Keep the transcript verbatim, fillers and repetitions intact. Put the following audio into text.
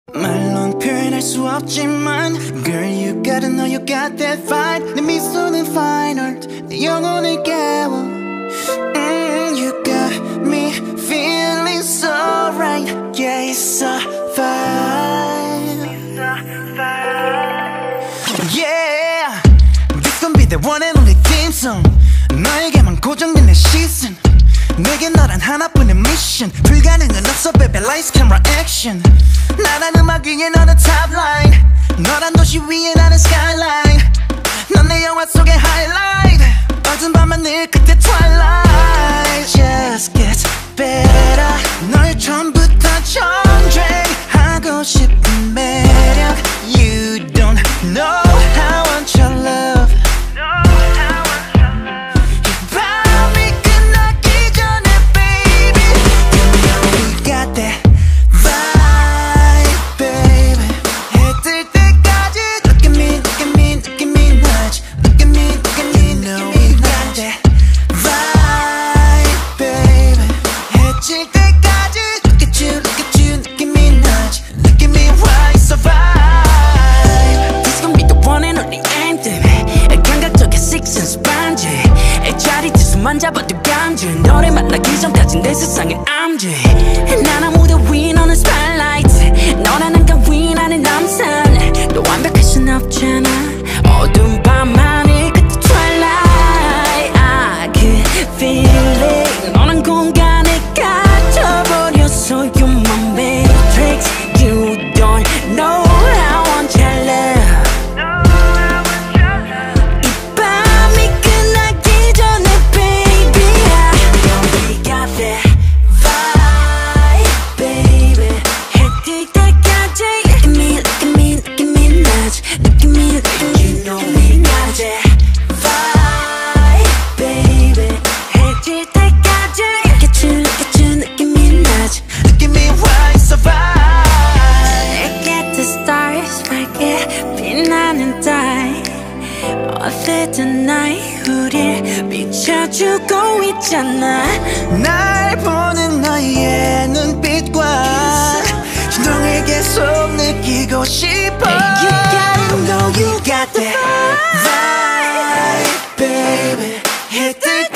말론 표현할 수 없지만 Girl you gotta know you got that vibe 내 미소는 fine art 내 영혼을 깨워 mm, You got me feeling so right Yeah it's a vibe Yeah This gon' be the one and only theme song 너에게만 고정된 내 시선 내게 너란 하나뿐인 미션 불가능은 없어 baby lights camera action 나란 음악 위에 너는 top line 너란 도시 위에 나는 skyline 넌 내 영화 속의 highlight 어두운 밤하늘 끝에 twilight Just gets better 널 처음부터 전쟁하고 싶은 매력 You don't know how I want your love 만잡아도 간주 너를 만나기 전까진 내 세상에 암주 난 아무도 위 너는 spotlight 너라는 가위 나는 남산 너 완벽할 순 없잖아 어두운 밤하늘 끝에 twilight I could feel it 너는 공간에 갇혀버렸어 You're my matrix You don't know how I want your love 어쨌든 나의 우릴 비춰주고 있잖아 날 보는 너의 눈빛과 너에게 계속 느끼고 싶어 You gotta know you got that vibe, baby.